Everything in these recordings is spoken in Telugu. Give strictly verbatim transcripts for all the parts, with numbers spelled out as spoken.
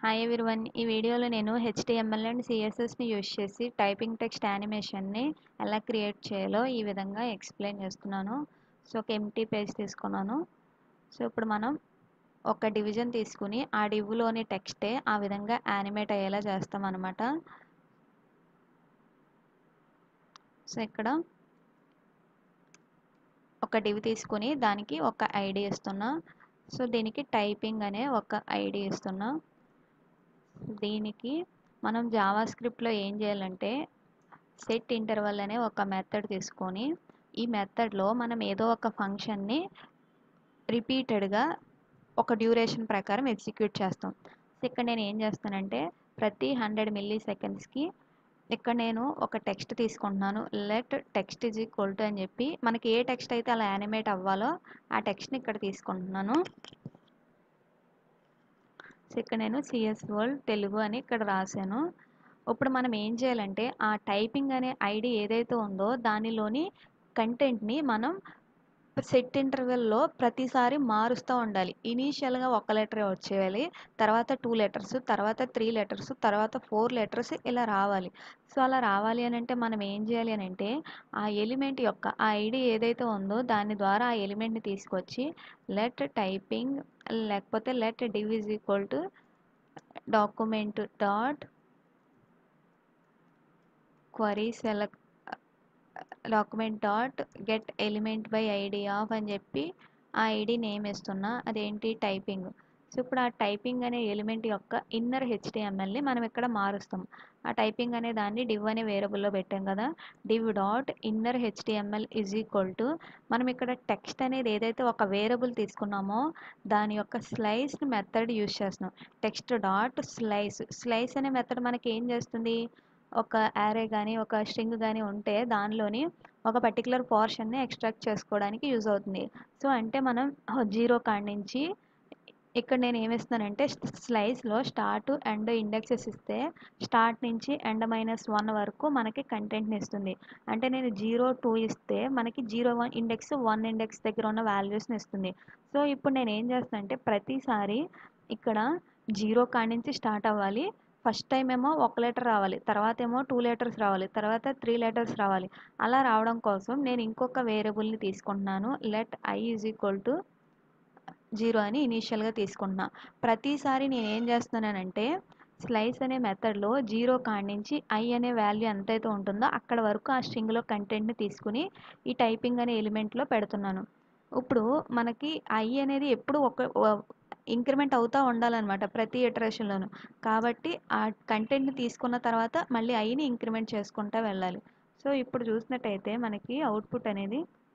హాయ్ ఎవ్రీవన్, ఈ వీడియోలో నేను H T M L and C S S ని యూజ్ చేసి టైపింగ్ టెక్స్ట్ యానిమేషన్ని ఎలా క్రియేట్ చేయాలో ఈ విధంగా ఎక్స్ప్లెయిన్ చేస్తున్నాను. సో ఒక ఎంటీ పేజ్ తీసుకున్నాను. సో ఇప్పుడు మనం ఒక డివిజన్ తీసుకుని ఆ డివ్లోని టెక్స్టే ఆ విధంగా యానిమేట్ అయ్యేలా చేస్తాం అన్నమాట. సో ఇక్కడ ఒక డివ్ తీసుకుని దానికి ఒక ఐడి ఇస్తున్నా. సో దీనికి టైపింగ్ అనే ఒక ఐడి ఇస్తున్నా. దీనికి మనం జావా స్క్రిప్ట్లో ఏం చేయాలంటే సెట్ ఇంటర్వల్ అనే ఒక మెథడ్ తీసుకొని ఈ మెథడ్లో మనం ఏదో ఒక ఫంక్షన్ని రిపీటెడ్గా ఒక డ్యూరేషన్ ప్రకారం ఎగ్జిక్యూట్ చేస్తాం. ఇక్కడ నేను ఏం చేస్తానంటే ప్రతి హండ్రెడ్ మిల్లీ సెకండ్స్కి ఇక్కడ నేను ఒక టెక్స్ట్ తీసుకుంటున్నాను. Let text is equal to అని చెప్పి మనకి ఏ టెక్స్ట్ అయితే అలా యానిమేట్ అవ్వాలో ఆ టెక్స్ట్ని ఇక్కడ తీసుకుంటున్నాను. సో ఇక్కడ నేను సిఎస్ వరల్డ్ తెలుగు అని ఇక్కడ రాశాను. ఇప్పుడు మనం ఏం చేయాలంటే ఆ టైపింగ్ అనే ఐడి ఏదైతే ఉందో దానిలోని కంటెంట్ని మనం సెట్ ఇంటర్వెల్లో ప్రతిసారి మారుస్తూ ఉండాలి. ఇనీషియల్గా ఒక లెటరే వచ్చేయాలి, తర్వాత టూ లెటర్స్, తర్వాత త్రీ లెటర్స్, తర్వాత ఫోర్ లెటర్స్ ఇలా రావాలి. సో అలా రావాలి అని అంటే మనం ఏం చేయాలి అని అంటే ఆ ఎలిమెంట్ యొక్క ఆ ఐడి ఏదైతే ఉందో దాని ద్వారా ఆ ఎలిమెంట్ని తీసుకొచ్చి లెట్ టైపింగ్ లేకపోతే let div is equal to document dot query select document dot get element by ID of అని చెప్పి ఆ ఐడి నేమ్ ఇస్తున్నా. అదేంటి టైపింగ్. సో ఇప్పుడు ఆ టైపింగ్ అనే ఎలిమెంట్ యొక్క ఇన్నర్ హెచ్టిఎంఎల్ని మనం ఇక్కడ మారుస్తాం. ఆ టైపింగ్ అనే దాన్ని డివ్ అనే వేరియబుల్లో పెట్టాం కదా. Div dot inner HTML is equal to మనం ఇక్కడ టెక్స్ట్ అనేది ఏదైతే ఒక వేరియబుల్ తీసుకున్నామో దాని యొక్క స్లైస్ మెథడ్ యూజ్ చేస్తున్నాం. టెక్స్ట్ డాట్ స్లైస్ స్లైస్ అనే మెథడ్ మనకి ఏం చేస్తుంది, ఒక యారే కానీ ఒక స్ట్రింగ్ కానీ ఉంటే దానిలోని ఒక పర్టికులర్ పోర్షన్ని ఎక్స్ట్రాక్ట్ చేసుకోవడానికి యూజ్ అవుతుంది. సో అంటే మనం జీరో కాడి నుంచి ఇక్కడ నేను ఏమిస్తున్నానంటే స్లైస్లో స్టార్ట్ అండ్ ఇండెక్సెస్ ఇస్తే స్టార్ట్ నుంచి ఎండ్ మైనస్ వన్ వరకు మనకి కంటెంట్ని ఇస్తుంది. అంటే నేను జీరో టూ ఇస్తే మనకి zero one index one index దగ్గర ఉన్న వాల్యూస్ని ఇస్తుంది. సో ఇప్పుడు నేను ఏం చేస్తానంటే ప్రతిసారి ఇక్కడ జీరో కాడి నుంచి స్టార్ట్ అవ్వాలి. ఫస్ట్ టైం ఏమో ఒక లెటర్ రావాలి, తర్వాత ఏమో టూ లెటర్స్ రావాలి, తర్వాత త్రీ లెటర్స్ రావాలి. అలా రావడం కోసం నేను ఇంకొక వేరియబుల్ని తీసుకుంటున్నాను. Let I is equal to zero అని ఇనీషియల్గా తీసుకుంటున్నా. ప్రతిసారి నేను ఏం చేస్తున్నానంటే స్లైస్ అనే మెథడ్లో జీరో కాడి నుంచి ఐ అనే వాల్యూ ఎంతైతే ఉంటుందో అక్కడ వరకు ఆ స్ట్రింగ్లో కంటెంట్ని తీసుకుని ఈ టైపింగ్ అనే ఎలిమెంట్లో పెడుతున్నాను. ఇప్పుడు మనకి ఐ అనేది ఎప్పుడు ఒక ఇంక్రిమెంట్ అవుతూ ఉండాలన్నమాట ప్రతి ఇటరేషన్లోనూ. కాబట్టి ఆ కంటెంట్ని తీసుకున్న తర్వాత మళ్ళీ ఐని ఇంక్రిమెంట్ చేసుకుంటూ వెళ్ళాలి. సో ఇప్పుడు చూసినట్టయితే మనకి అవుట్పుట్ అనేది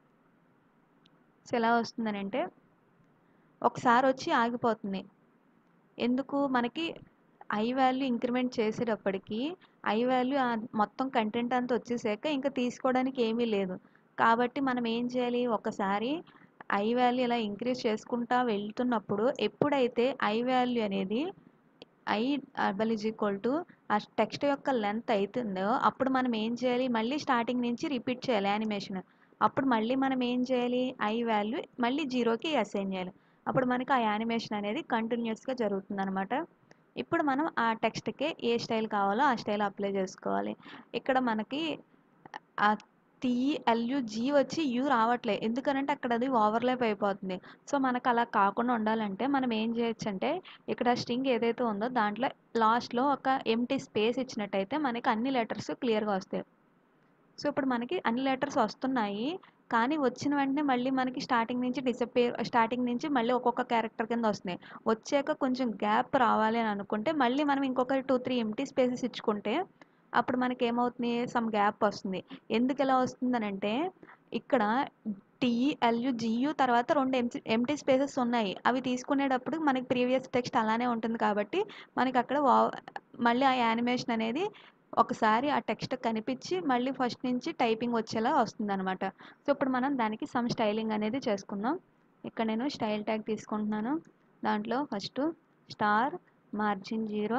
సో ఎలా వస్తుందని అంటే ఒకసారి వచ్చి ఆగిపోతుంది. ఎందుకు, మనకి ఐ వాల్యూ ఇంక్రిమెంట్ చేసేటప్పటికి ఐ వాల్యూ మొత్తం కంటెంట్ అంతా వచ్చేసాక ఇంకా తీసుకోవడానికి ఏమీ లేదు. కాబట్టి మనం ఏం చేయాలి, ఒకసారి ఐ వాల్యూ ఇలా ఇంక్రీజ్ చేసుకుంటా వెళ్తున్నప్పుడు ఎప్పుడైతే ఐ వాల్యూ అనేది I double is equal to ఆ టెక్స్ట్ యొక్క లెంత్ అవుతుందో అప్పుడు మనం ఏం చేయాలి, మళ్ళీ స్టార్టింగ్ నుంచి రిపీట్ చేయాలి యానిమేషన్. అప్పుడు మళ్ళీ మనం ఏం చేయాలి, ఐ వాల్యూ మళ్ళీ జీరోకి అసైన్ చేయాలి. అప్పుడు మనకి ఆ యానిమేషన్ అనేది కంటిన్యూస్గా జరుగుతుంది అనమాట. ఇప్పుడు మనం ఆ టెక్స్ట్కి ఏ స్టైల్ కావాలో ఆ స్టైల్ అప్లై చేసుకోవాలి. ఇక్కడ మనకి ఆ టీ ఎల్యు జీ వచ్చి యూ రావట్లేదు, ఎందుకనంటే అక్కడ అది ఓవర్లాప్ అయిపోతుంది. సో మనకు అలా కాకుండా ఉండాలంటే మనం ఏం చేయొచ్చు అంటే ఇక్కడ స్ట్రింగ్ ఏదైతే ఉందో దాంట్లో లాస్ట్లో ఒక ఎంటీ స్పేస్ ఇచ్చినట్టయితే మనకి అన్ని లెటర్స్ క్లియర్గా వస్తాయి. సో ఇప్పుడు మనకి అన్ని లెటర్స్ వస్తున్నాయి, కానీ వచ్చిన వెంటనే మళ్ళీ మనకి స్టార్టింగ్ నుంచి డిసప్పేర్ స్టార్టింగ్ నుంచి మళ్ళీ ఒక్కొక్క క్యారెక్టర్ కింద వస్తున్నాయి. వచ్చాక కొంచెం గ్యాప్ రావాలి అని అనుకుంటే మళ్ళీ మనం ఇంకొక టూ త్రీ ఎంటీ స్పేసెస్ ఇచ్చుకుంటే అప్పుడు మనకి ఏమవుతుంది, సమ్ గ్యాప్ వస్తుంది. ఎందుకు ఎలా వస్తుందనంటే ఇక్కడ టీఎల్యు జియు తర్వాత రెండు ఎంటీ ఎంటీ స్పేసెస్ ఉన్నాయి, అవి తీసుకునేటప్పుడు మనకి ప్రీవియస్ టెక్స్ట్ అలానే ఉంటుంది కాబట్టి మనకి అక్కడ మళ్ళీ ఆ యానిమేషన్ అనేది ఒకసారి ఆ టెక్స్ట్ కనిపించి మళ్ళీ ఫస్ట్ నుంచి టైపింగ్ వచ్చేలా వస్తుంది అనమాట. సో ఇప్పుడు మనం దానికి సమ్ స్టైలింగ్ అనేది చేసుకుందాం. ఇక్కడ నేను స్టైల్ ట్యాగ్ తీసుకుంటున్నాను. దాంట్లో first star, margin zero,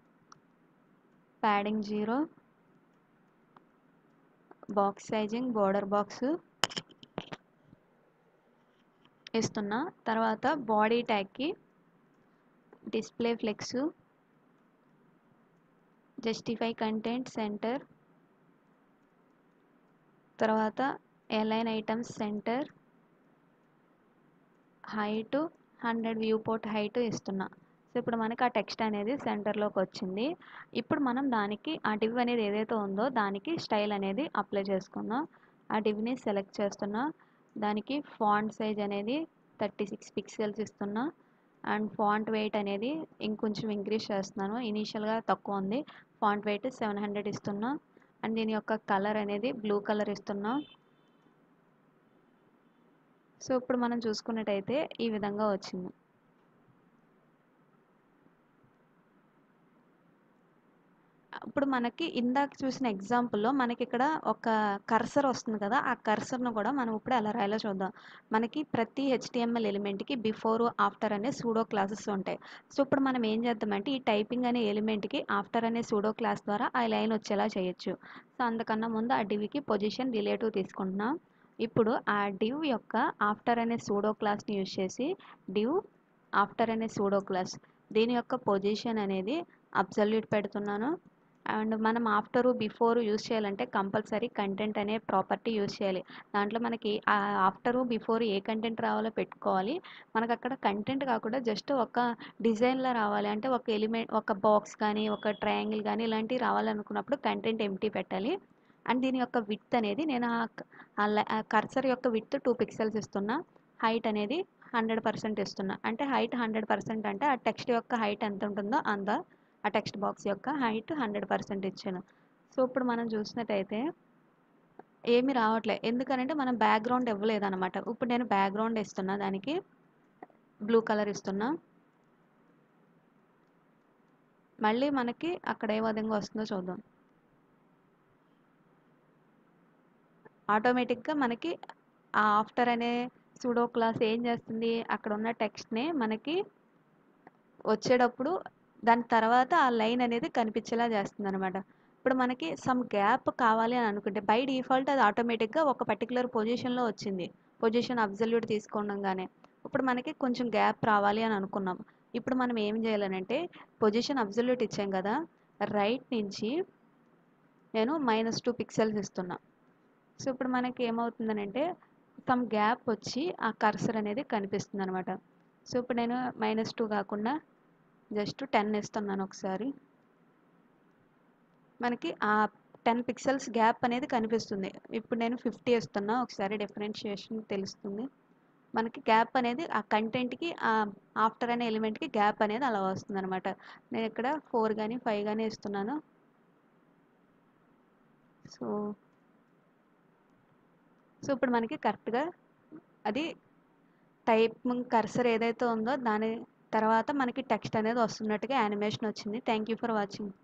padding zero, box sizing border box ఇస్తున్నా. తర్వాత బాడీ ట్యాగ్కి display flex, justify content center, తర్వాత align items center, height hundred view port height ఇస్తున్నా. సో ఇప్పుడు మనకి ఆ టెక్స్ట్ అనేది సెంటర్లోకి వచ్చింది. ఇప్పుడు మనం దానికి ఆ డివ్ అనేది ఏదైతే ఉందో దానికి స్టైల్ అనేది అప్లై చేసుకుందాం. ఆ డివ్ని సెలెక్ట్ చేస్తున్నా, దానికి ఫాంట్ సైజ్ అనేది థర్టీ సిక్స్ పిక్సెల్స్ ఇస్తున్నా, అండ్ ఫాంట్ వెయిట్ అనేది ఇంకొంచెం ఇంక్రీజ్ చేస్తున్నాను. ఇనీషియల్గా తక్కువ ఉంది, ఫాంట్ వెయిట్ సెవెన్ హండ్రెడ్ ఇస్తున్నా, అండ్ దీని యొక్క కలర్ అనేది బ్లూ కలర్ ఇస్తున్నా. సో ఇప్పుడు మనం చూసుకున్నట్టయితే ఈ విధంగా వచ్చింది. ఇప్పుడు మనకి ఇందాక చూసిన ఎగ్జాంపుల్లో మనకి ఇక్కడ ఒక కర్సర్ వస్తుంది కదా, ఆ కర్సర్ను కూడా మనం ఇప్పుడు ఎలా రాయాలో చూద్దాం. మనకి ప్రతి హెచ్టిఎంఎల్ ఎలిమెంట్కి బిఫోర్ ఆఫ్టర్ అనే సూడో క్లాసెస్ ఉంటాయి. సో ఇప్పుడు మనం ఏం చేద్దామంటే ఈ టైపింగ్ అనే ఎలిమెంట్కి ఆఫ్టర్ అనే సూడో క్లాస్ ద్వారా ఆ లైన్ వచ్చేలా చేయొచ్చు. సో అందుకన్నా ముందు ఆ డివ్కి పొజిషన్ రిలేటివ్ తీసుకుంటున్నాం. ఇప్పుడు ఆ డివ్ యొక్క ఆఫ్టర్ అనే సూడో క్లాస్ని యూజ్ చేసి డివ్ ఆఫ్టర్ అనే సూడో క్లాస్ దీని యొక్క పొజిషన్ అనేది అబ్సల్యూట్ పెడుతున్నాను. అండ్ మనం ఆఫ్టర్ బిఫోర్ యూజ్ చేయాలంటే కంపల్సరీ కంటెంట్ అనే ప్రాపర్టీ యూజ్ చేయాలి. దాంట్లో మనకి ఆ ఆఫ్టర్ బిఫోర్ ఏ కంటెంట్ రావాలో పెట్టుకోవాలి. మనకు అక్కడ కంటెంట్ కాకుండా జస్ట్ ఒక డిజైన్లో రావాలి అంటే ఒక ఎలిమెంట్, ఒక బాక్స్ కానీ ఒక ట్రయాంగిల్ కానీ ఇలాంటివి రావాలనుకున్నప్పుడు కంటెంట్ ఎంటీ పెట్టాలి. అండ్ దీని యొక్క విడ్త్ అనేది నేను ఆ కర్సర్ యొక్క విడ్త్ టూ పిక్సెల్స్ ఇస్తున్నా, హైట్ అనేది హండ్రెడ్ పర్సెంట్ ఇస్తున్నా. అంటే హైట్ హండ్రెడ్ పర్సెంట్ అంటే ఆ టెక్స్ట్ యొక్క హైట్ ఎంత ఉంటుందో అంత ఆ టెక్స్ట్ బాక్స్ యొక్క హైట్ హండ్రెడ్ పర్సెంట్ ఇచ్చాను. సో ఇప్పుడు మనం చూసినట్టయితే ఏమి రావట్లేదు, ఎందుకనంటే మనం బ్యాక్గ్రౌండ్ ఇవ్వలేదు అనమాట. ఇప్పుడు నేను బ్యాక్గ్రౌండ్ ఇస్తున్నా, దానికి బ్లూ కలర్ ఇస్తున్నా. మళ్ళీ మనకి అక్కడ ఏ విధంగా వస్తుందో చూద్దాం. ఆటోమేటిక్గా మనకి ఆ ఆఫ్టర్ అనే సూడో క్లాస్ ఏం చేస్తుంది, అక్కడ ఉన్న టెక్స్ట్ని మనకి వచ్చేటప్పుడు దాని తర్వాత ఆ లైన్ అనేది కనిపించేలా చేస్తుంది అనమాట. ఇప్పుడు మనకి సమ్ గ్యాప్ కావాలి అని అనుకుంటే బై డిఫాల్ట్ అది ఆటోమేటిక్గా ఒక పర్టికులర్ పొజిషన్లో వచ్చింది, పొజిషన్ అబ్జల్యూట్ తీసుకోవడంగానే. ఇప్పుడు మనకి కొంచెం గ్యాప్ రావాలి అని అనుకున్నాం. ఇప్పుడు మనం ఏం చేయాలనంటే పొజిషన్ అబ్జల్యూట్ ఇచ్చాం కదా, రైట్ నుంచి నేను మైనస్ టూ పిక్సెల్స్ ఇస్తున్నా. సో ఇప్పుడు మనకి ఏమవుతుందనంటే సమ్ గ్యాప్ వచ్చి ఆ కర్సర్ అనేది కనిపిస్తుంది అనమాట. సో ఇప్పుడు నేను మైనస్ టూ కాకుండా జస్ట్ టెన్ ఇస్తున్నాను. ఒకసారి మనకి ఆ టెన్ పిక్సెల్స్ గ్యాప్ అనేది కనిపిస్తుంది. ఇప్పుడు నేను ఫిఫ్టీ ఇస్తున్నా, ఒకసారి డిఫరెన్షియేషన్ తెలుస్తుంది. మనకి గ్యాప్ అనేది ఆ కంటెంట్కి ఆ ఆఫ్టర్ అనే ఎలిమెంట్కి గ్యాప్ అనేది అలా వస్తుంది అనమాట. నేను ఇక్కడ ఫోర్ కానీ ఫైవ్ కానీ ఇస్తున్నాను. సో సో ఇప్పుడు మనకి కరెక్ట్గా అది టైపింగ్ కర్సర్ ఏదైతే ఉందో దాని తర్వాత మనకి టెక్స్ట్ అనేది వస్తున్నట్టుగా యానిమేషన్ వచ్చింది. Thank you for watching.